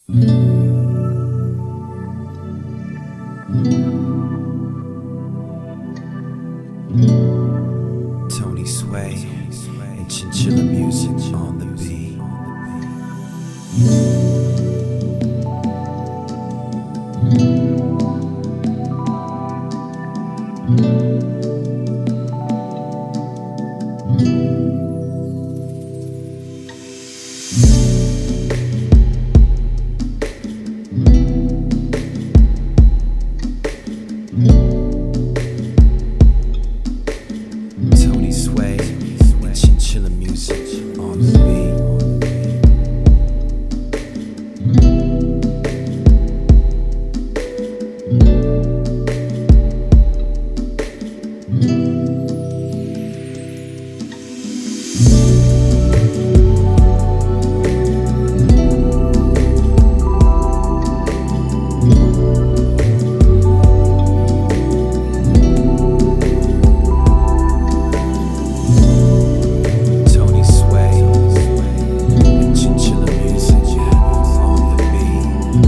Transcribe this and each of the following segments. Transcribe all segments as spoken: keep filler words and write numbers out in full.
Tony Sway and Chinchilla music on the beat. Tony Sway and Chinchilla music on the beat. Tony Sway and Chinchilla music on the beat.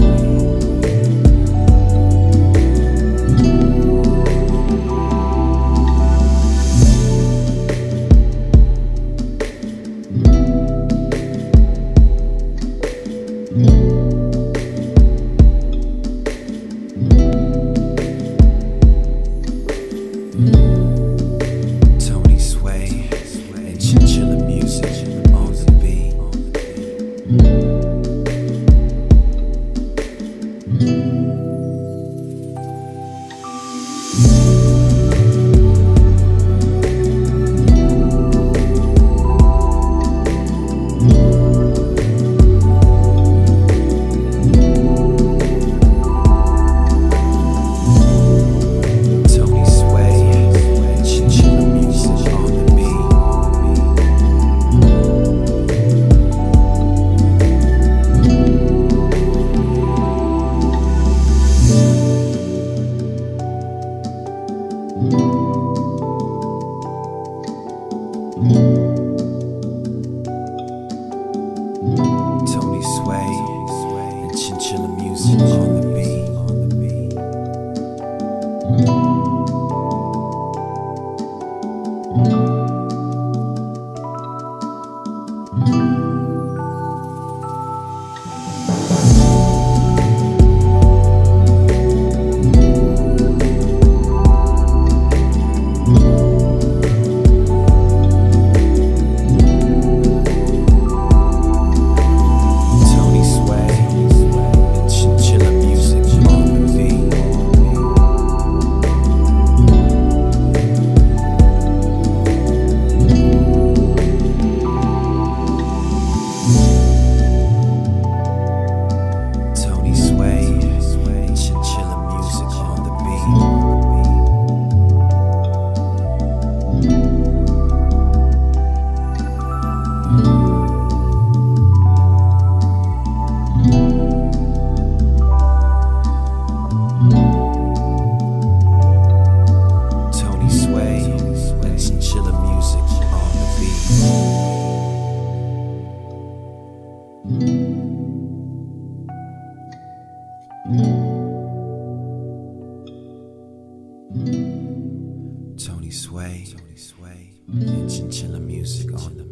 Tony Sway and Chinchilla music on the beat. Tony Sway and Chinchilla music on the beat. Tony Sway and Chinchilla music on the beat. Tony Sway and Chinchilla music on the beat. Tony Sway and Chinchilla music on the beat. Tony Sway and Chinchilla music on the beat. Tony Sway and Chinchilla music on the